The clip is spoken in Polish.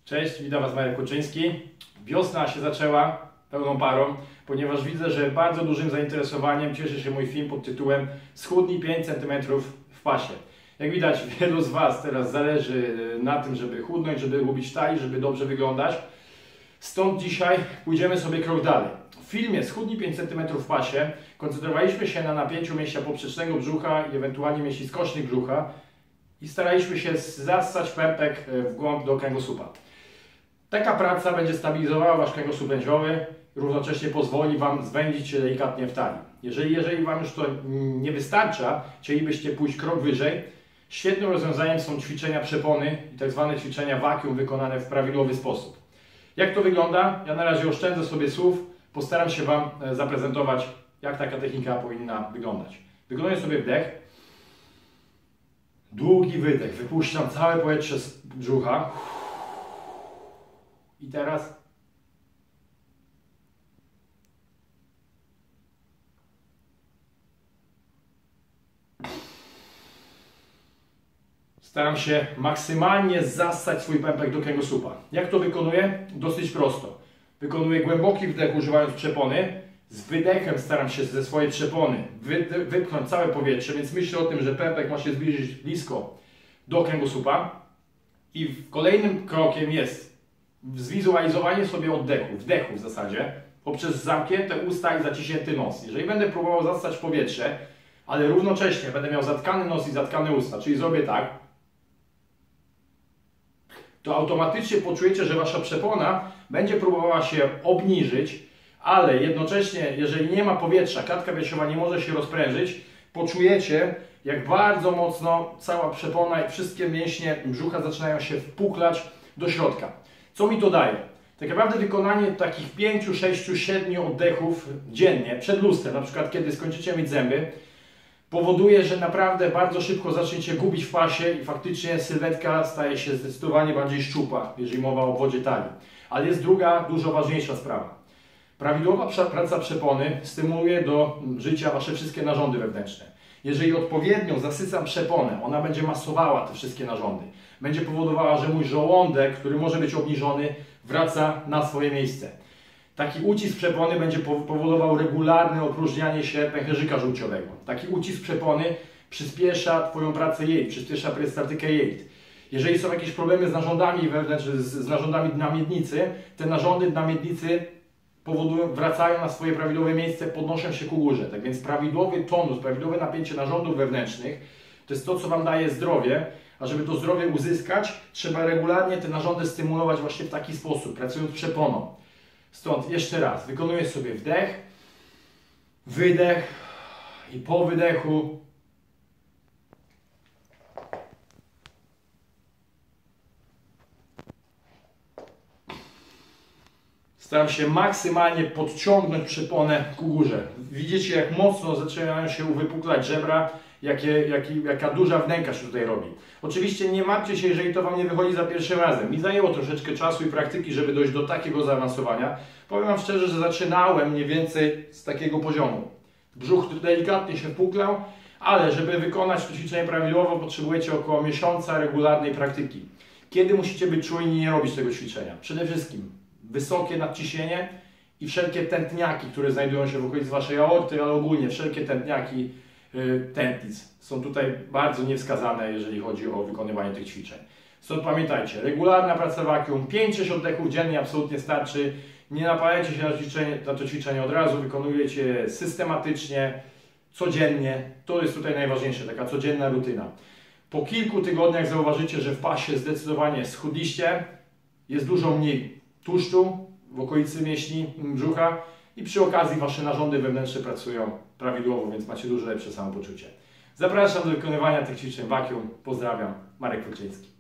Cześć, witam Was Marek Kuczyński. Wiosna się zaczęła pełną parą, ponieważ widzę, że bardzo dużym zainteresowaniem cieszy się mój film pod tytułem Schudnij 5 cm w pasie. Jak widać, wielu z Was teraz zależy na tym, żeby chudnąć, żeby lubić talii, żeby dobrze wyglądać. Stąd dzisiaj pójdziemy sobie krok dalej. W filmie Schudnij 5 cm w pasie koncentrowaliśmy się na napięciu mięśnia poprzecznego brzucha i ewentualnie mięśni skocznych brzucha i staraliśmy się zassać pępek w głąb do kręgosłupa. Taka praca będzie stabilizowała Wasz kręgosłup lędźwiowy, równocześnie pozwoli Wam zwędzić się delikatnie w talii. Jeżeli Wam już to nie wystarcza, chcielibyście pójść krok wyżej, świetnym rozwiązaniem są ćwiczenia przepony i tak zwane ćwiczenia vacuum wykonane w prawidłowy sposób. Jak to wygląda? Ja na razie oszczędzę sobie słów, postaram się Wam zaprezentować, jak taka technika powinna wyglądać. Wykonuję sobie wdech, długi wydech, wypuszczam całe powietrze z brzucha. I teraz staram się maksymalnie zassać swój pępek do kręgosłupa. Jak to wykonuję? Dosyć prosto. Wykonuję głęboki wdech używając przepony. Z wydechem staram się ze swojej przepony wypchnąć całe powietrze, więc myślę o tym, że pępek ma się zbliżyć blisko do kręgosłupa. I kolejnym krokiem jest zwizualizowanie sobie oddechu, wdechu w zasadzie, poprzez zamknięte usta i zaciśnięty nos. Jeżeli będę próbował zassać powietrze, ale równocześnie będę miał zatkany nos i zatkane usta, czyli zrobię tak, to automatycznie poczujecie, że Wasza przepona będzie próbowała się obniżyć, ale jednocześnie, jeżeli nie ma powietrza, klatka piersiowa nie może się rozprężyć, poczujecie, jak bardzo mocno cała przepona i wszystkie mięśnie brzucha zaczynają się wpuklać do środka. Co mi to daje? Tak naprawdę wykonanie takich 5, 6, 7 oddechów dziennie przed lustrem, na przykład kiedy skończycie myć zęby, powoduje, że naprawdę bardzo szybko zaczniecie gubić w pasie i faktycznie sylwetka staje się zdecydowanie bardziej szczupła, jeżeli mowa o obwodzie talii. Ale jest druga, dużo ważniejsza sprawa. Prawidłowa praca przepony stymuluje do życia Wasze wszystkie narządy wewnętrzne. Jeżeli odpowiednio zasycam przeponę, ona będzie masowała te wszystkie narządy. Będzie powodowała, że mój żołądek, który może być obniżony, wraca na swoje miejsce. Taki ucisk przepony będzie powodował regularne opróżnianie się pęcherzyka żółciowego. Taki ucisk przepony przyspiesza Twoją pracę jelit, przyspiesza perystaltykę jelit. Jeżeli są jakieś problemy z narządami wewnętrznymi, z narządami dna miednicy, te narządy dna miednicy wracają na swoje prawidłowe miejsce, podnoszą się ku górze. Tak więc prawidłowy tonus, prawidłowe napięcie narządów wewnętrznych to jest to, co Wam daje zdrowie, a żeby to zdrowie uzyskać, trzeba regularnie te narządy stymulować właśnie w taki sposób, pracując przeponą. Stąd jeszcze raz, wykonuję sobie wdech, wydech i po wydechu staram się maksymalnie podciągnąć przeponę ku górze. Widzicie, jak mocno zaczynają się uwypuklać żebra, jaka duża wnęka się tutaj robi. Oczywiście nie martwcie się, jeżeli to Wam nie wychodzi za pierwszym razem. Mi zajęło troszeczkę czasu i praktyki, żeby dojść do takiego zaawansowania. Powiem Wam szczerze, że zaczynałem mniej więcej z takiego poziomu. Brzuch delikatnie się puklał, ale żeby wykonać to ćwiczenie prawidłowo, potrzebujecie około miesiąca regularnej praktyki. Kiedy musicie być czujni i nie robić tego ćwiczenia? Przede wszystkim wysokie nadciśnienie i wszelkie tętniaki, które znajdują się w okolicy Waszej aorty, ale ogólnie wszelkie tętniaki tętnic są tutaj bardzo niewskazane, jeżeli chodzi o wykonywanie tych ćwiczeń. Stąd pamiętajcie, regularna praca vacuum, 5-6 oddechów dziennie absolutnie starczy. Nie napalajcie się na to ćwiczenie od razu, wykonujecie je systematycznie, codziennie. To jest tutaj najważniejsze, taka codzienna rutyna. Po kilku tygodniach zauważycie, że w pasie zdecydowanie schudliście, jest dużo mniej tłuszczu w okolicy mięśni brzucha i przy okazji Wasze narządy wewnętrzne pracują prawidłowo, więc macie dużo lepsze samopoczucie. Zapraszam do wykonywania tych ćwiczeń vacuum. Pozdrawiam, Marek Kuczyński.